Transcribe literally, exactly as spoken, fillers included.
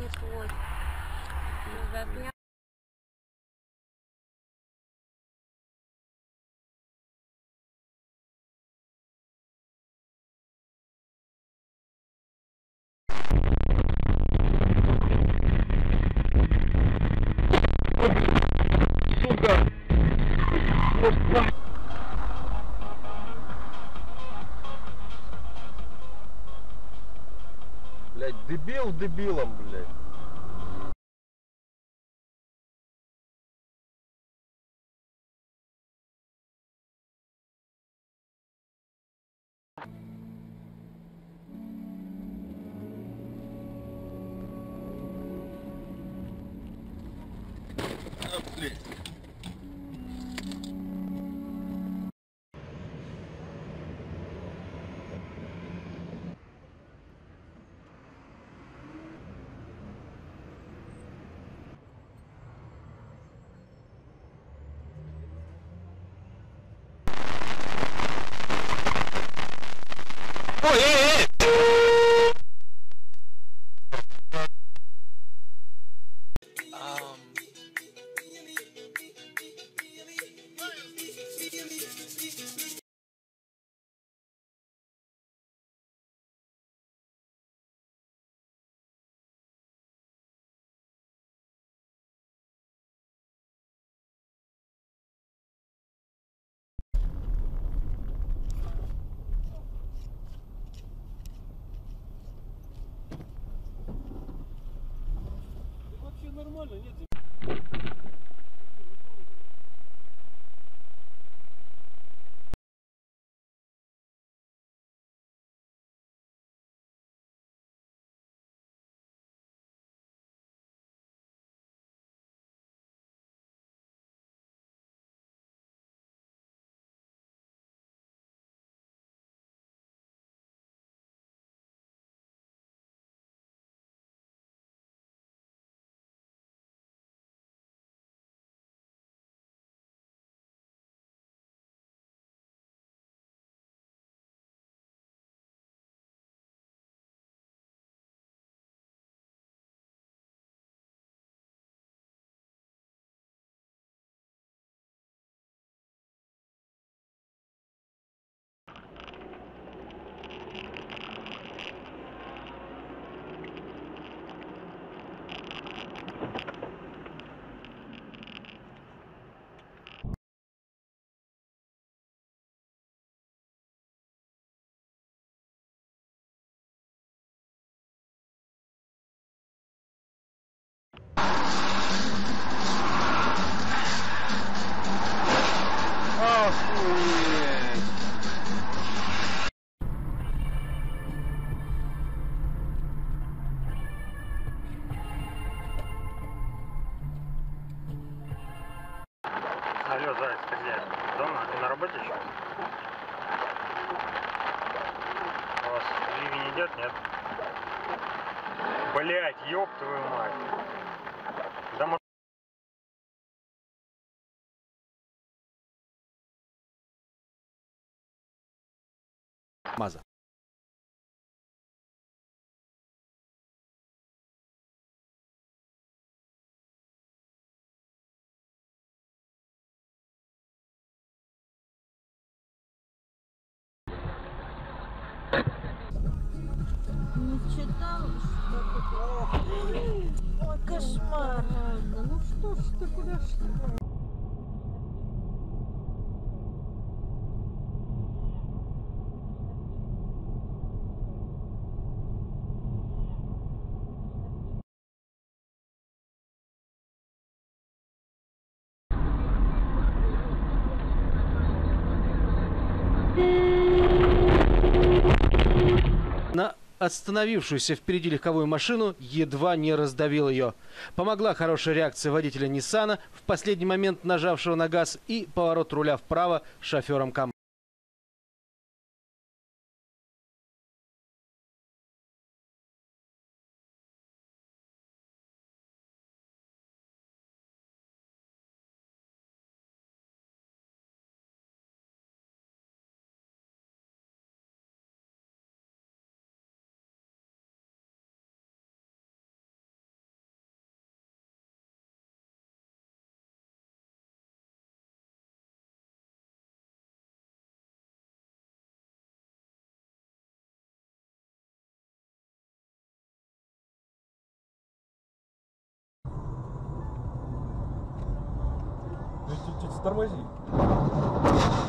свой. Сука! Блять, дебил дебилом, блять. А, блядь. Ой, эй, эй! Вообще нормально, нет? Охуеть! Алло, заяц, ты где? Дома? Ты на работе еще? У вас ливень идет, нет? Блять, ёб твою мать. Да, мо- Маза. Не читал, что ты... Ой, кошмар. Ладно, ну что ж ты, куда ж ты? На остановившуюся впереди легковую машину едва не раздавил ее. Помогла хорошая реакция водителя Ниссана, в последний момент нажавшего на газ, и поворот руля вправо шофером КАМАЗа. Тормози.